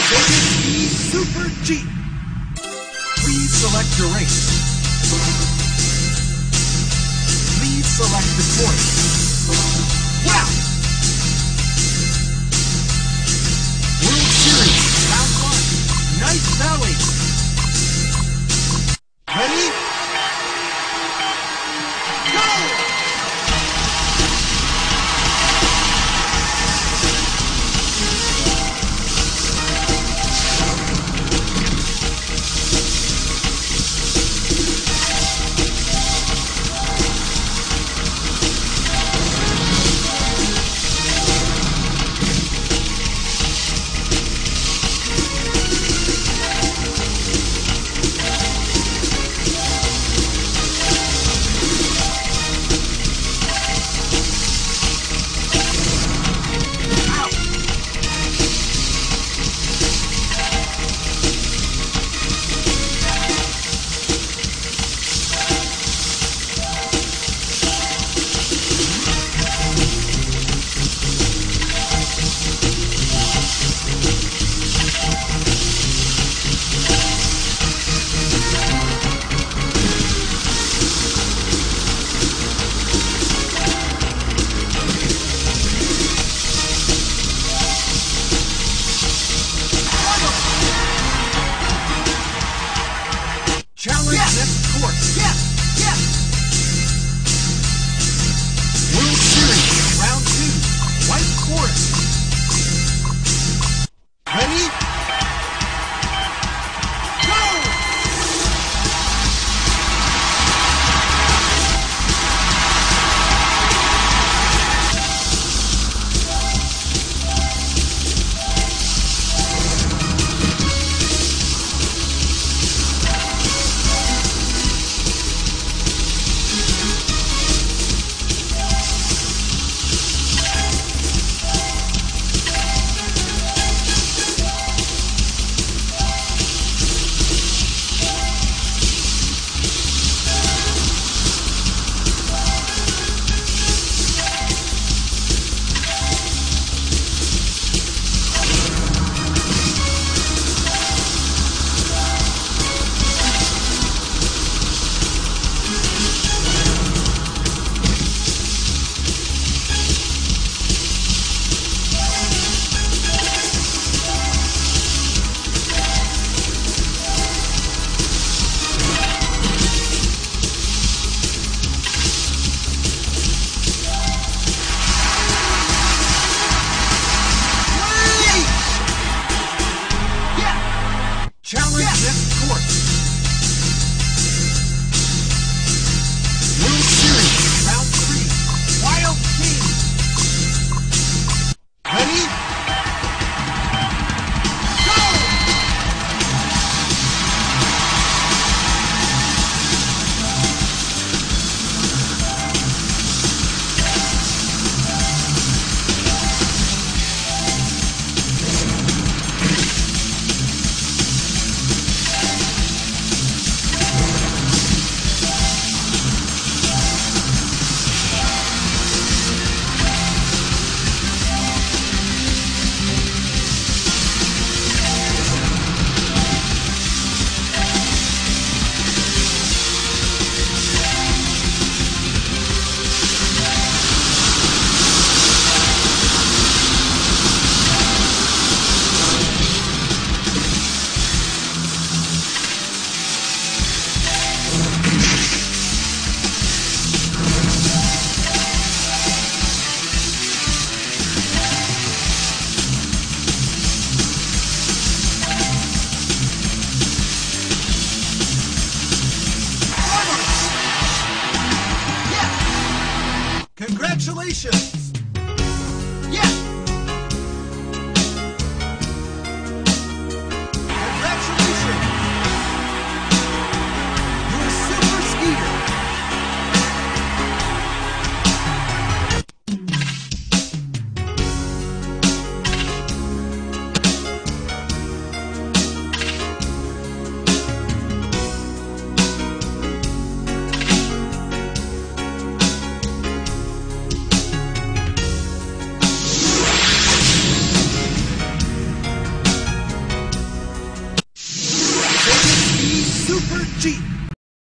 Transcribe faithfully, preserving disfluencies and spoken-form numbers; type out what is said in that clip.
Vegas E Super Jeep. Please select your race. Please select the course. Wow! World Series, round one. Knife Valley. Ready? Go! Challenge yeah. Next course. Yeah, yeah. World Series, round two. White course. Ready? Go! Challenge yeah. Next course. World Series, round three. Wild King. Ready? Go! Congratulations! Yeah! Congratulations! You're a super skeeter! Jeep.